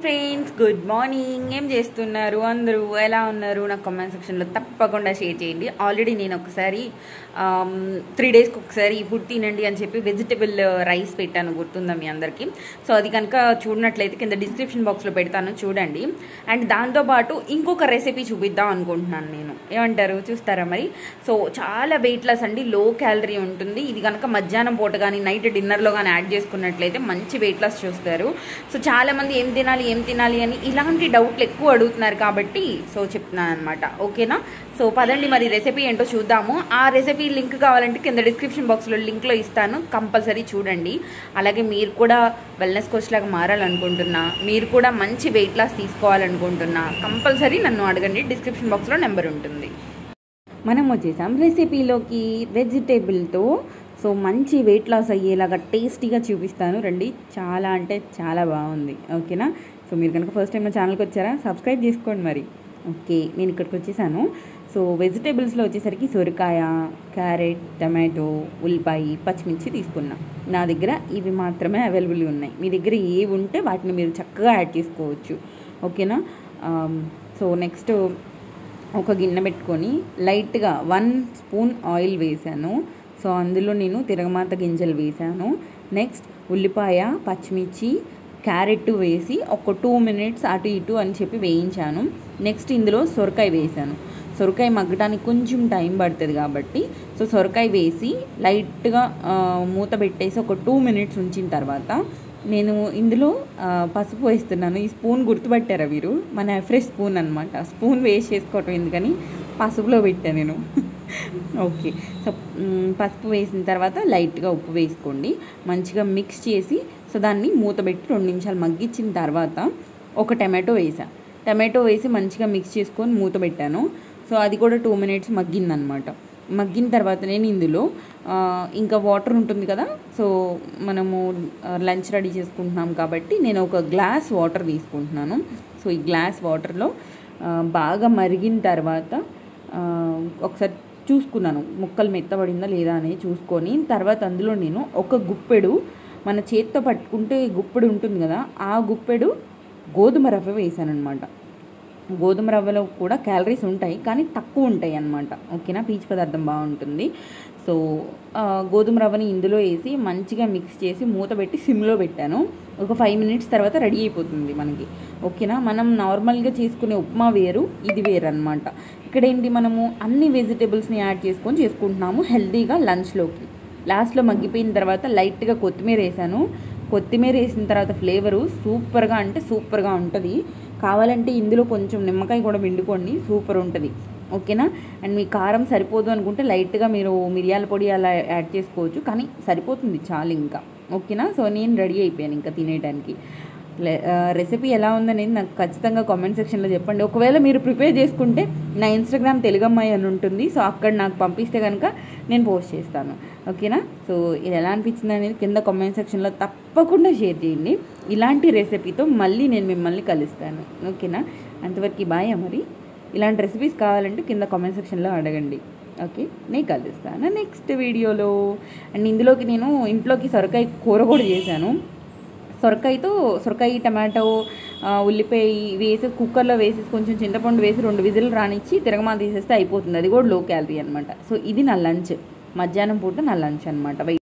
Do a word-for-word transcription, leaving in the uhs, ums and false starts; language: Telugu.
Friends, good morning. ఏం చేస్తున్నారు అందరూ? ఎలా ఉన్నారు? నాకు కామెంట్ సెక్షన్లో తప్పకుండా షేర్ చేయండి. ఆల్రెడీ నేను ఒకసారి త్రీ డేస్కి ఒకసారి ఫుడ్ తినండి అని చెప్పి వెజిటబుల్ రైస్ పెట్టాను, గుర్తుందా మీ అందరికీ? సో అది కనుక చూడనట్లయితే కింద డిస్క్రిప్షన్ బాక్స్లో పెడతాను, చూడండి. అండ్ దాంతోపాటు ఇంకొక రెసిపీ చూపిద్దాం అనుకుంటున్నాను నేను. ఏమంటారు? చూస్తారా మరి? సో చాలా వెయిట్ లాస్ అండి, లో క్యాలరీ ఉంటుంది. ఇది కనుక మధ్యాహ్నం పూట కానీ నైట్ డిన్నర్లో కానీ యాడ్ చేసుకున్నట్లయితే మంచి వెయిట్ లాస్ చూస్తారు. సో చాలామంది ఏం తినాలి ఏం తినాలి అని ఇలాంటి డౌట్లు ఎక్కువ అడుగుతున్నారు కాబట్టి సో చెప్తున్నాను అనమాట. ఓకేనా? సో పదండి మరి రెసిపీ ఏంటో చూద్దాము. ఆ రెసిపీ లింక్ కావాలంటే కింద డిస్క్రిప్షన్ బాక్స్లో లింక్లో ఇస్తాను, కంపల్సరీ చూడండి. అలాగే మీరు కూడా వెల్నెస్ కోచ్ లాగా మారాలనుకుంటున్నా, మీరు కూడా మంచి వెయిట్ లాస్ తీసుకోవాలనుకుంటున్నా కంపల్సరీ నన్ను అడగండి, డిస్క్రిప్షన్ బాక్స్లో నెంబర్ ఉంటుంది. మనం వచ్చేసాం రెసిపీలోకి. వెజిటేబుల్తో సో మంచి వెయిట్ లాస్ అయ్యేలాగా టేస్టీగా చూపిస్తాను రండి. చాలా అంటే చాలా బాగుంది. ఓకేనా? సో మీరు కనుక ఫస్ట్ టైం నా ఛానల్కి వచ్చారా, సబ్స్క్రైబ్ చేసుకోండి మరి. ఓకే, నేను ఇక్కడికి వచ్చేసాను. సో వెజిటేబుల్స్లో వచ్చేసరికి సొరకాయ, క్యారెట్, టమాటో, ఉల్లిపాయ, పచ్చిమిర్చి తీసుకున్నా. నా దగ్గర ఇవి మాత్రమే అవైలబుల్ ఉన్నాయి. మీ దగ్గర ఏవి ఉంటే వాటిని మీరు చక్కగా యాడ్ చేసుకోవచ్చు. ఓకేనా? సో నెక్స్ట్ ఒక గిన్నె పెట్టుకొని లైట్గా వన్ స్పూన్ ఆయిల్ వేసాను. సో అందులో నేను తిరగమాత గింజలు వేసాను. నెక్స్ట్ ఉల్లిపాయ, పచ్చిమిర్చి, క్యారెట్ వేసి ఒక టూ మినిట్స్ అటు ఇటు అని చెప్పి వేయించాను. నెక్స్ట్ ఇందులో సొరకాయ వేసాను. సొరకాయ మగ్గడానికి కొంచెం టైం పడుతుంది కాబట్టి సో సొరకాయ వేసి లైట్గా మూత పెట్టేసి ఒక టూ మినిట్స్ ఉంచిన తర్వాత నేను ఇందులో పసుపు వేస్తున్నాను. ఈ స్పూన్ గుర్తుపట్టారా మీరు? మన ఫ్రెష్ స్పూన్ అనమాట. స్పూన్ వేస్ట్ చేసుకోవటం ఎందుకని పసుపులో పెట్టాను నేను. ఓకే, సో పసుపు వేసిన తర్వాత లైట్గా ఉప్పు వేసుకోండి. మంచిగా మిక్స్ చేసి సో దాన్ని మూత పెట్టి రెండు నిమిషాలు మగ్గించిన తర్వాత ఒక టమాటో వేసా. టమాటో వేసి మంచిగా మిక్స్ చేసుకొని మూత పెట్టాను. సో అది కూడా టూ మినిట్స్ మగ్గిందనమాట. మగ్గిన తర్వాత నేను ఇందులో ఇంకా వాటర్ ఉంటుంది కదా, సో మనము లంచ్ రెడీ చేసుకుంటున్నాం కాబట్టి నేను ఒక గ్లాస్ వాటర్ తీసుకుంటున్నాను. సో ఈ గ్లాస్ వాటర్లో బాగా మరిగిన తర్వాత ఒకసారి చూసుకున్నాను ముక్కలు మెత్తబడిందా లేదా అనేది చూసుకొని తర్వాత అందులో నేను ఒక గుప్పెడు, మన చేత్తో పట్టుకుంటే గుప్పెడు ఉంటుంది కదా, ఆ గుప్పెడు గోధుమ రవ్వ వేసాను అనమాట. గోధుమ రవ్వలో కూడా క్యాలరీస్ ఉంటాయి కానీ తక్కువ ఉంటాయి అన్నమాట. ఓకేనా? పీచు పదార్థం బాగుంటుంది. సో గోధుమ రవ్వని ఇందులో వేసి మంచిగా మిక్స్ చేసి మూత పెట్టి సిమ్లో పెట్టాను. ఒక ఫైవ్ మినిట్స్ తర్వాత రెడీ అయిపోతుంది మనకి. ఓకేనా? మనం నార్మల్గా చేసుకునే ఉప్మా వేరు, ఇది వేరు అనమాట. ఇక్కడ ఏంటి, మనము అన్ని వెజిటేబుల్స్ని యాడ్ చేసుకొని చేసుకుంటున్నాము హెల్తీగా లంచ్లోకి. లాస్ట్లో మగ్గిపోయిన తర్వాత లైట్గా కొత్తిమీర వేసాను. కొత్తిమీర వేసిన తర్వాత ఫ్లేవరు సూపర్గా అంటే సూపర్గా ఉంటుంది. కావాలంటే ఇందులో కొంచెం నిమ్మకాయ కూడా పిండుకోండి, సూపర్ ఉంటుంది. ఓకేనా? అండ్ మీ కారం సరిపోదు అనుకుంటే లైట్గా మీరు మిరియాల పొడి అలా యాడ్ చేసుకోవచ్చు, కానీ సరిపోతుంది చాలు ఇంకా. ఓకేనా? సో నేను రెడీ అయిపోయాను ఇంకా తినేయడానికి. రెసిపీ ఎలా ఉందనేది నాకు ఖచ్చితంగా కామెంట్ సెక్షన్లో చెప్పండి. ఒకవేళ మీరు ప్రిపేర్ చేసుకుంటే నా ఇన్స్టాగ్రామ్ తెలుగమ్మాయి అని ఉంటుంది, సో అక్కడ నాకు పంపిస్తే కనుక నేను పోస్ట్ చేస్తాను. ఓకేనా? సో ఇది ఎలా అనిపించింది అనేది కింద కామెంట్ సెక్షన్లో తప్పకుండా షేర్ చేయండి. ఇలాంటి రెసిపీతో మళ్ళీ నేను మిమ్మల్ని కలుస్తాను. ఓకేనా? అంతవరకు బాయ్. మరి ఇలాంటి రెసిపీస్ కావాలంటే కింద కామెంట్ సెక్షన్లో అడగండి. ఓకే, నేను కలుస్తాను నెక్స్ట్ వీడియోలో. అండ్ ఇందులోకి నేను ఇంట్లోకి సొరకాయ కూర కూడా చేశాను. సొరకాయతో సొరకాయ, టమాటో, ఉల్లిపాయ వేసి కుక్కర్లో వేసేసి కొంచెం చింతపండు వేసి రెండు విజిల్ రానిచ్చి తిరగమాత తీసేస్తే అయిపోతుంది. అది కూడా లో క్యాలరీ అనమాట. సో ఇది నా లంచ్, మధ్యాహ్నం పూట నా లంచ్ అనమాట.